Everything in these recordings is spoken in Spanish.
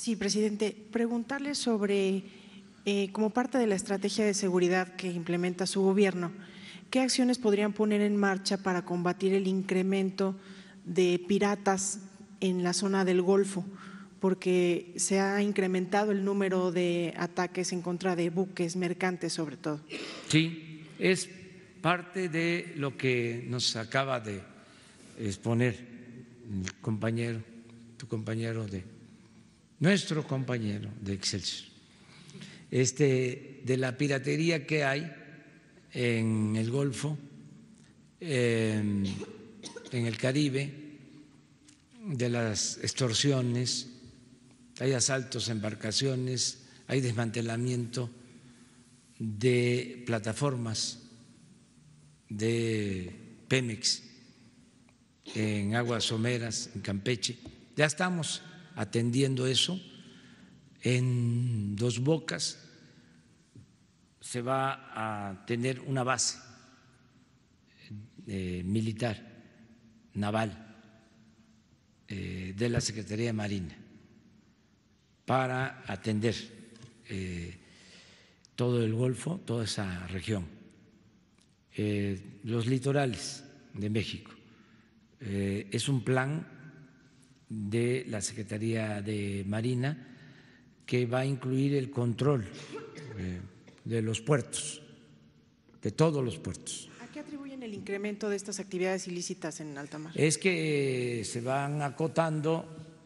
Sí, presidente, preguntarle sobre, como parte de la estrategia de seguridad que implementa su gobierno, ¿qué acciones podrían poner en marcha para combatir el incremento de piratas en la zona del Golfo? Porque se ha incrementado el número de ataques en contra de buques mercantes, sobre todo. Sí, es parte de lo que nos acaba de exponer el compañero, nuestro compañero de Excelsior, de la piratería que hay en el Golfo, en el Caribe, de las extorsiones, hay asaltos a embarcaciones, hay desmantelamiento de plataformas de Pemex en aguas someras, en Campeche. Ya estamos atendiendo eso. En Dos Bocas se va a tener una base militar, naval, de la Secretaría de Marina para atender todo el Golfo, toda esa región, los litorales de México. Es un plan de la Secretaría de Marina que va a incluir el control de los puertos, de todos los puertos. ¿A qué atribuyen el incremento de estas actividades ilícitas en alta mar? Es que se van acotando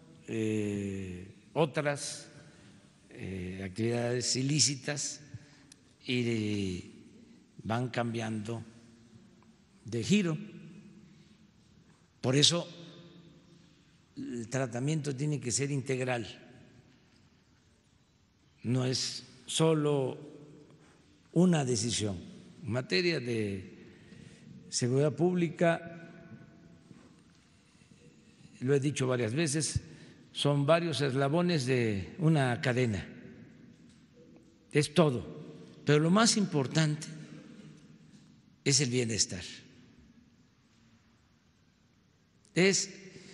otras actividades ilícitas y van cambiando de giro. Por eso el tratamiento tiene que ser integral, no es solo una decisión. En materia de seguridad pública, lo he dicho varias veces, son varios eslabones de una cadena, es todo, pero lo más importante es el bienestar. Es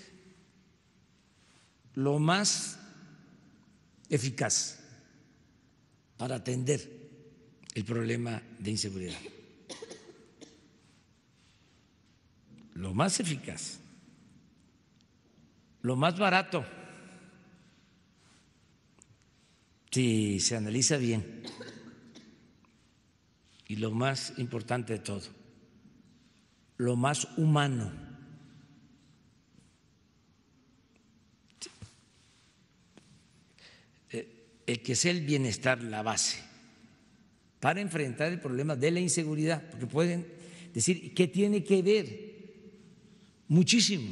lo más eficaz para atender el problema de inseguridad. Lo más eficaz, lo más barato, si se analiza bien, y lo más importante de todo, lo más humano. El que sea el bienestar la base para enfrentar el problema de la inseguridad, porque pueden decir, ¿qué tiene que ver? Muchísimo.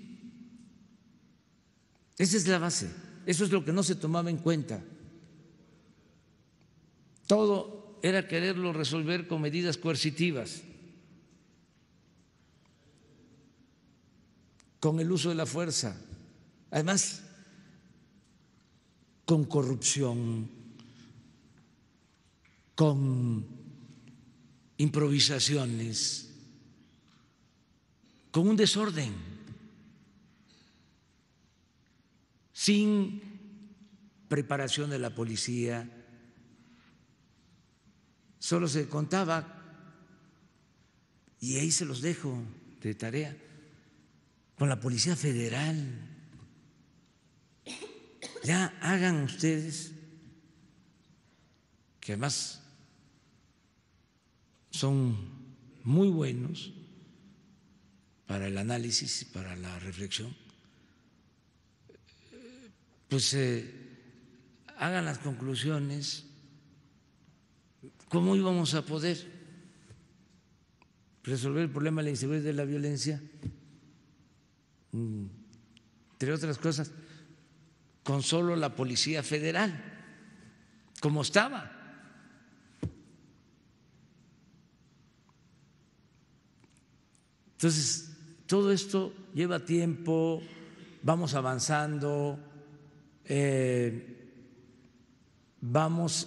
Esa es la base, eso es lo que no se tomaba en cuenta. Todo era quererlo resolver con medidas coercitivas, con el uso de la fuerza, además con corrupción, con improvisaciones, con un desorden, sin preparación de la policía. Solo se contaba, y ahí se los dejo de tarea, con la Policía Federal. Ya hagan ustedes, que además son muy buenos para el análisis y para la reflexión, pues hagan las conclusiones. ¿Cómo íbamos a poder resolver el problema de la inseguridad y de la violencia? Entre otras cosas, con solo la Policía Federal, como estaba. Entonces, todo esto lleva tiempo, vamos avanzando, vamos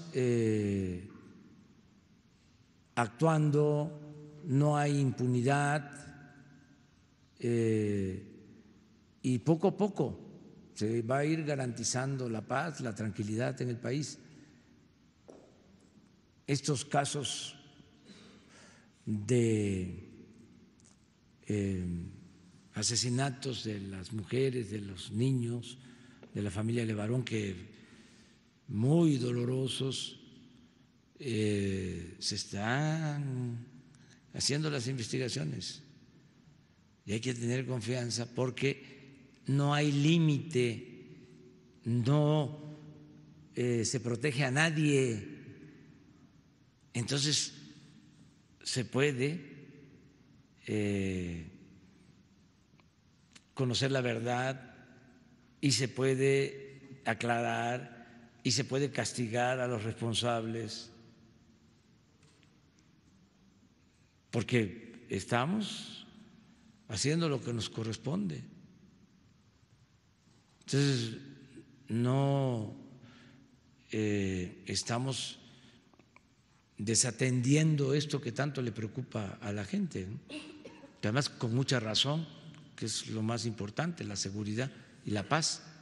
actuando, no hay impunidad y poco a poco se va a ir garantizando la paz, la tranquilidad en el país. Estos casos de asesinatos de las mujeres, de los niños, de la familia Levarón, que muy dolorosos, se están haciendo las investigaciones y hay que tener confianza porque no hay límite, no se protege a nadie. Entonces se puede conocer la verdad y se puede aclarar y se puede castigar a los responsables, porque estamos haciendo lo que nos corresponde. Entonces, no estamos desatendiendo esto que tanto le preocupa a la gente, ¿no? Que además con mucha razón, que es lo más importante, la seguridad y la paz.